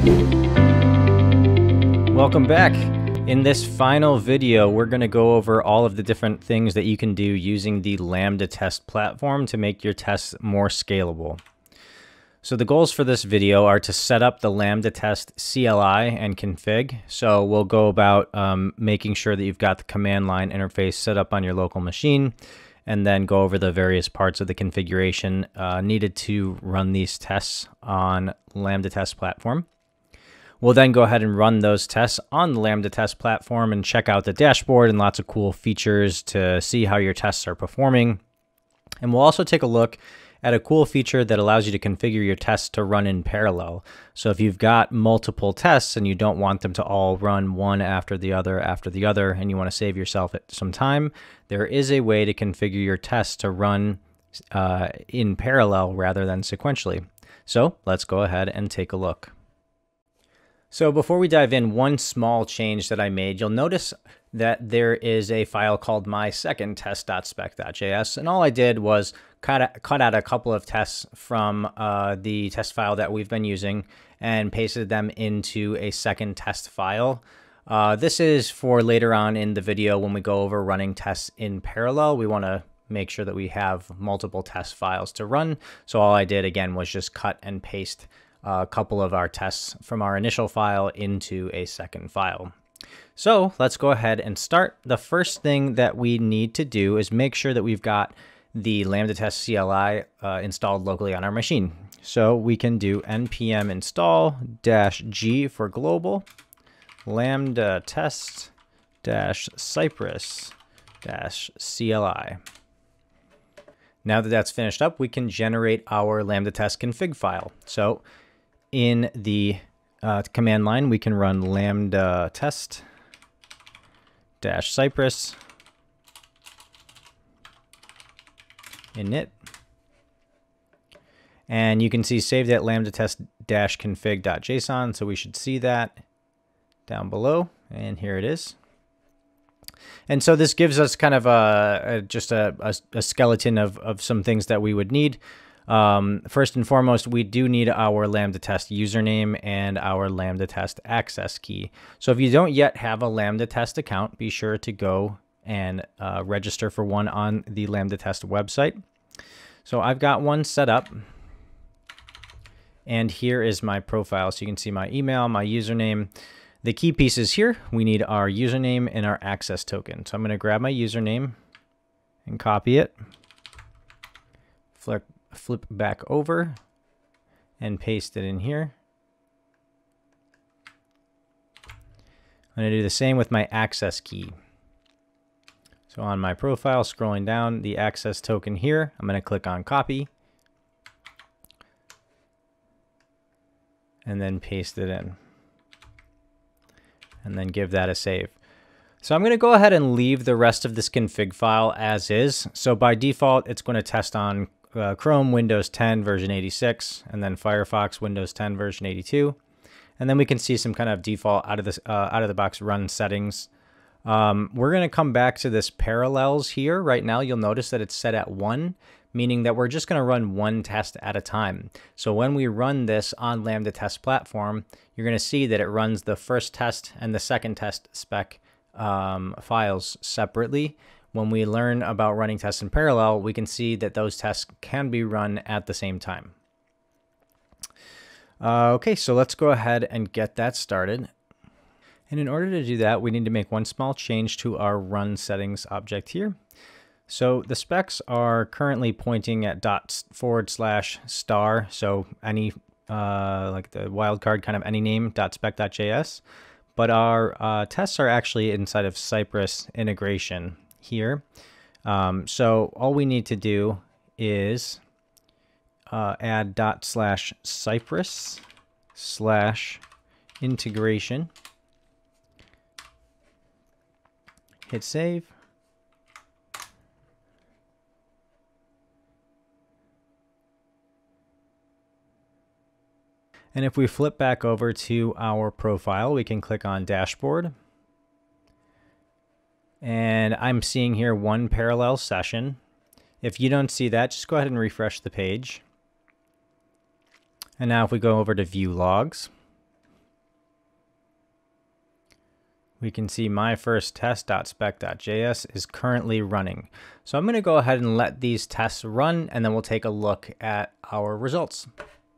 Welcome back. In this final video, we're going to go over all of the different things that you can do using the LambdaTest platform to make your tests more scalable. So the goals for this video are to set up the LambdaTest CLI and config. So we'll go about making sure that you've got the command line interface set up on your local machine, and then go over the various parts of the configuration needed to run these tests on LambdaTest platform. We'll then go ahead and run those tests on the LambdaTest platform and check out the dashboard and lots of cool features to see how your tests are performing. And we'll also take a look at a cool feature that allows you to configure your tests to run in parallel. So if you've got multiple tests and you don't want them to all run one after the other, and you want to save yourself some time, there is a way to configure your tests to run in parallel rather than sequentially. So let's go ahead and take a look. So before we dive in, one small change that I made, you'll notice that there is a file called mysecondtest.spec.js, and all I did was cut out a couple of tests from the test file that we've been using and pasted them into a second test file. This is for later on in the video when we go over running tests in parallel. We want to make sure that we have multiple test files to run. So all I did again was just cut and paste a couple of our tests from our initial file into a second file. So let's go ahead and start. The first thing that we need to do is make sure that we've got the LambdaTest CLI installed locally on our machine. So we can do npm install -g for global LambdaTest Cypress CLI. Now that that's finished up, we can generate our LambdaTest config file. So in the command line, we can run LambdaTest Cypress init. And you can see saved at LambdaTest-config.json. So we should see that down below. And here it is. And so this gives us kind of just a skeleton of some things that we would need. First and foremost, we do need our LambdaTest username and our LambdaTest access key. So if you don't yet have a LambdaTest account, be sure to go and register for one on the LambdaTest website. So I've got one set up, and here is my profile. So you can see my email, my username. The key pieces here, we need our username and our access token. So I'm going to grab my username and copy it, flip back over and paste it in here. I'm going to do the same with my access key. So on my profile, scrolling down, the access token here, I'm going to click on copy and then paste it in, and then give that a save. So I'm going to go ahead and leave the rest of this config file as is. So by default, it's going to test on Chrome Windows 10 version 86, and then Firefox Windows 10 version 82. And then we can see some kind of default out of the box run settings. We're going to come back to this parallels here. Right now, you'll notice that it's set at 1, meaning that we're just going to run one test at a time. So when we run this on LambdaTest platform, you're going to see that it runs the first test and the second test spec files separately. When we learn about running tests in parallel, we can see that those tests can be run at the same time. Okay, so let's go ahead and get that started. And in order to do that, we need to make one small change to our run settings object here. So the specs are currently pointing at /*, so any like the wildcard kind of any name .spec.js, but our tests are actually inside of Cypress integration here. So all we need to do is add /cypress/integration, hit save. And if we flip back over to our profile, we can click on Dashboard. And I'm seeing here one parallel session. If you don't see that, just go ahead and refresh the page. And now if we go over to View Logs, we can see my first test.spec.js is currently running. So I'm going to go ahead and let these tests run, and then we'll take a look at our results.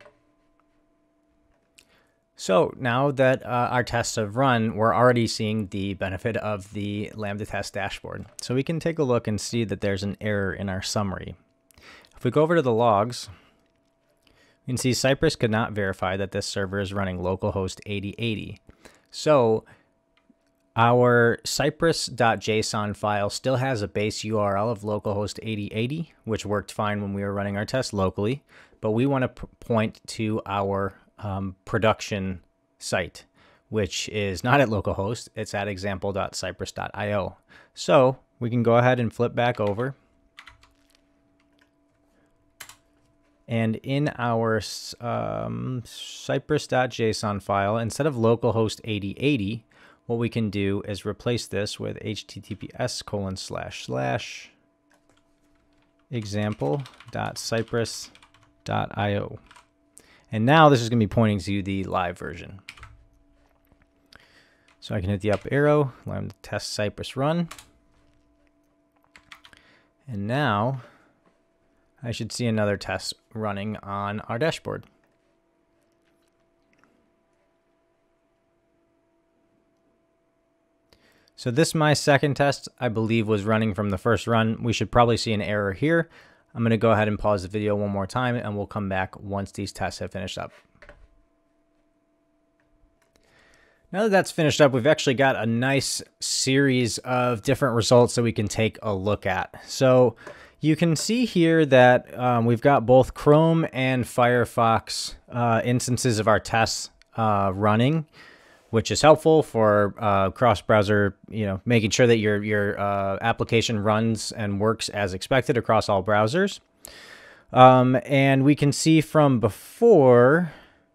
So now that our tests have run, we're already seeing the benefit of the LambdaTest dashboard. So we can take a look and see that there's an error in our summary. If we go over to the logs, you can see Cypress could not verify that this server is running localhost 8080. So our cypress.json file still has a base URL of localhost 8080, which worked fine when we were running our test locally, but we want to point to our production site, which is not at localhost, it's at example.cypress.io. So we can go ahead and flip back over. And in our cypress.json file, instead of localhost 8080, what we can do is replace this with https://example.cypress.io. And now this is going to be pointing to the live version. So I can hit the up arrow, LambdaTest Cypress run. And now I should see another test running on our dashboard. So this, my second test, I believe was running from the first run. We should probably see an error here. I'm going to go ahead and pause the video one more time, and we'll come back once these tests have finished up. Now that that's finished up, we've actually got a nice series of different results that we can take a look at. So you can see here that we've got both Chrome and Firefox instances of our tests running, which is helpful for cross-browser, making sure that your application runs and works as expected across all browsers. And we can see from before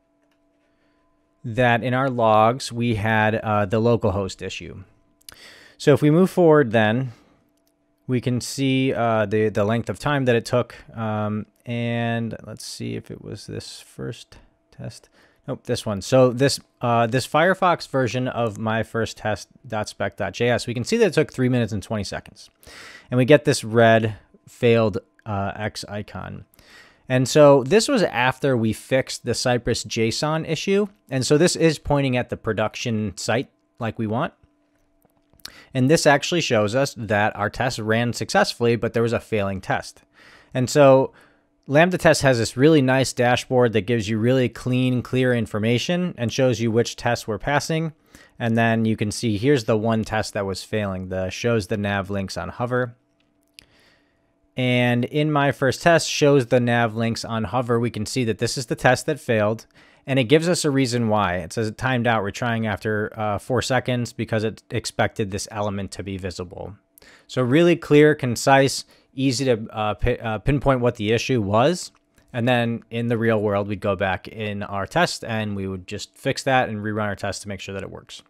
that in our logs, we had the localhost issue. So if we move forward then, we can see the length of time that it took. And let's see if it was this first test. Nope, this one. So this Firefox version of my first test.spec.js, we can see that it took 3 minutes and 20 seconds. And we get this red failed X icon. And so this was after we fixed the Cypress JSON issue. And so this is pointing at the production site like we want. And this actually shows us that our test ran successfully, but there was a failing test. And so LambdaTest has this really nice dashboard that gives you really clean, clear information and shows you which tests were passing. And then you can see here's the one test that was failing. Shows the nav links on hover. And in my first test shows the nav links on hover. We can see that this is the test that failed. And it gives us a reason why. It says it timed out retrying after 4 seconds because it expected this element to be visible. So really clear, concise, easy to pinpoint what the issue was. And then in the real world, we'd go back in our test and we would just fix that and rerun our test to make sure that it works.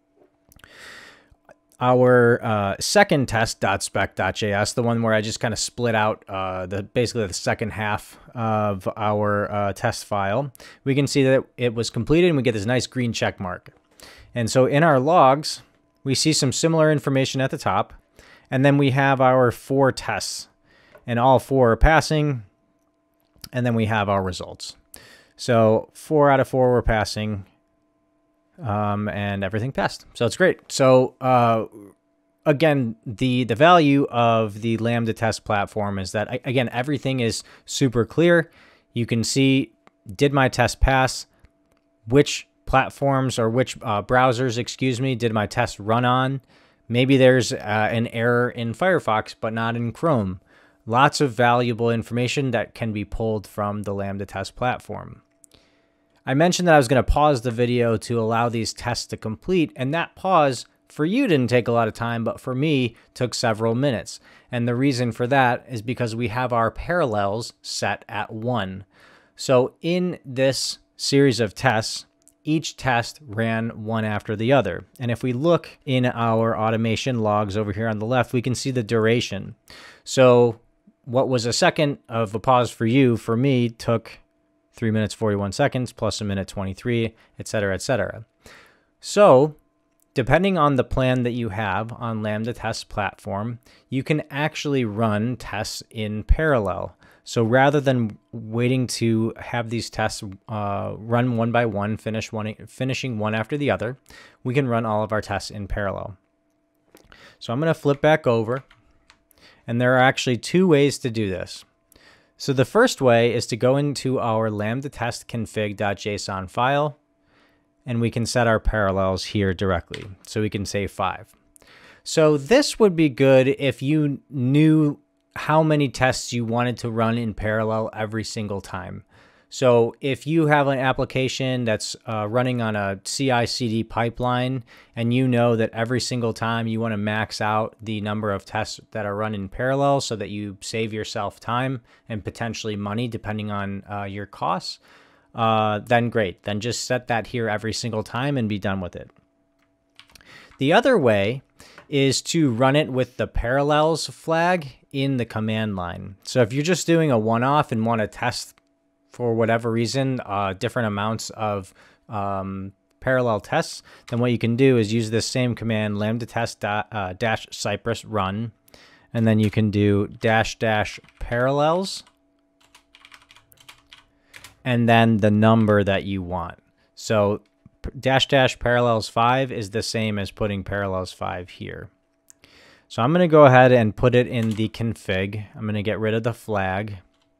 Our second test.spec.js, the one where I just kind of split out basically the second half of our test file, we can see that it was completed and we get this nice green check mark. And so in our logs, we see some similar information at the top. And then we have our 4 tests, and all 4 are passing. And then we have our results. So 4 out of 4 were passing, and everything passed. So it's great. So again, the value of the LambdaTest platform is that, again, everything is super clear. You can see, did my test pass? Which platforms or which browsers, excuse me, did my test run on? Maybe there's an error in Firefox, but not in Chrome. Lots of valuable information that can be pulled from the LambdaTest platform. I mentioned that I was going to pause the video to allow these tests to complete, and that pause for you didn't take a lot of time, but for me took several minutes. And the reason for that is because we have our parallels set at 1. So in this series of tests, each test ran one after the other. And if we look in our automation logs over here on the left, we can see the duration. So what was a second of a pause for you, for me, took 3 minutes, 41 seconds, plus a minute 23, etc., etc. So depending on the plan that you have on LambdaTest Platform, you can actually run tests in parallel. So rather than waiting to have these tests run one by one, finishing one after the other, we can run all of our tests in parallel. So I'm going to flip back over, and there are actually two ways to do this. So the first way is to go into our LambdaTest config.json file, and we can set our parallels here directly. So we can say 5. So this would be good if you knew how many tests you wanted to run in parallel every single time. So if you have an application that's running on a CI/CD pipeline, and you know that every single time you want to max out the number of tests that are run in parallel so that you save yourself time and potentially money depending on your costs, then great. Then just set that here every single time and be done with it. The other way is to run it with the parallels flag in the command line. So if you're just doing a one-off and want to test for whatever reason different amounts of parallel tests, then what you can do is use this same command, LambdaTest dash Cypress run, and then you can do dash parallels, and then the number that you want. So dash parallels 5 is the same as putting parallels 5 here. So I'm going to go ahead and put it in the config. I'm going to get rid of the flag,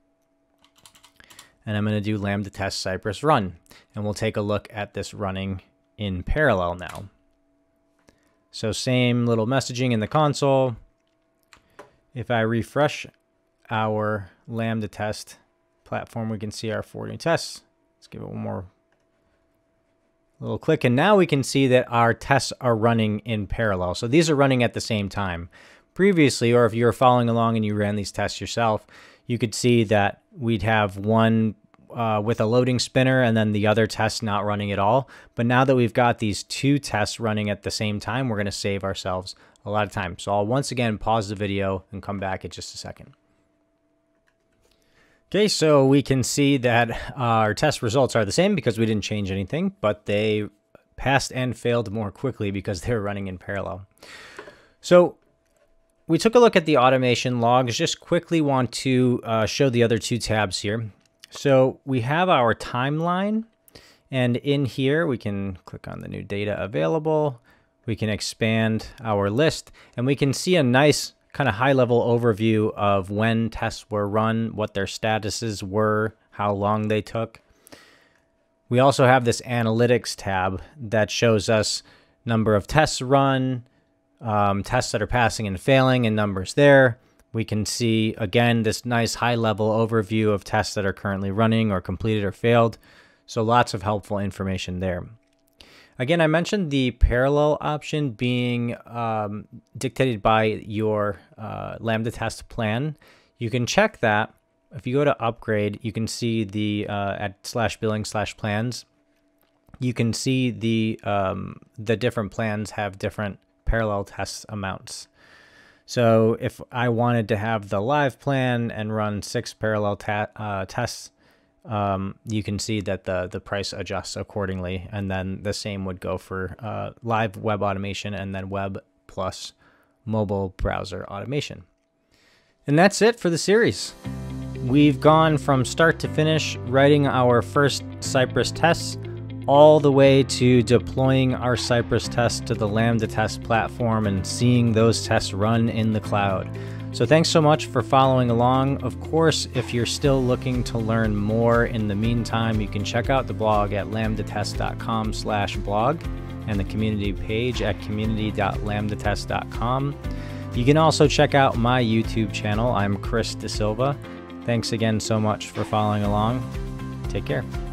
and I'm going to do LambdaTest Cypress run, and we'll take a look at this running in parallel now. So same little messaging in the console. If I refresh our LambdaTest platform, we can see our 4 new tests. Let's give it one more little click, and now we can see that our tests are running in parallel. So these are running at the same time. Previously, or if you were following along and you ran these tests yourself, you could see that we'd have one with a loading spinner and then the other test not running at all. But now that we've got these 2 tests running at the same time, we're going to save ourselves a lot of time. So I'll once again pause the video and come back in just a second. Okay, so we can see that our test results are the same because we didn't change anything, but they passed and failed more quickly because they're running in parallel. So we took a look at the automation logs. Just quickly want to show the other 2 tabs here. So we have our timeline, and in here we can click on the new data available. We can expand our list, and we can see a nice kind of high-level overview of when tests were run, what their statuses were, how long they took. We also have this analytics tab that shows us number of tests run, tests that are passing and failing, and numbers there. We can see, again, this nice high-level overview of tests that are currently running or completed or failed. So lots of helpful information there. Again, I mentioned the parallel option being dictated by your LambdaTest plan. You can check that. If you go to upgrade, you can see the at /billing/plans. You can see the different plans have different parallel test amounts. So if I wanted to have the live plan and run 6 parallel tests, you can see that the price adjusts accordingly, and then the same would go for live web automation and then web plus mobile browser automation. And that's it for the series. We've gone from start to finish writing our first Cypress tests all the way to deploying our Cypress tests to the LambdaTest platform and seeing those tests run in the cloud. So thanks so much for following along. Of course, if you're still looking to learn more in the meantime, you can check out the blog at lambdatest.com/blog and the community page at community.lambdatest.com. You can also check out my YouTube channel. I'm Chris DeSilva. Thanks again so much for following along. Take care.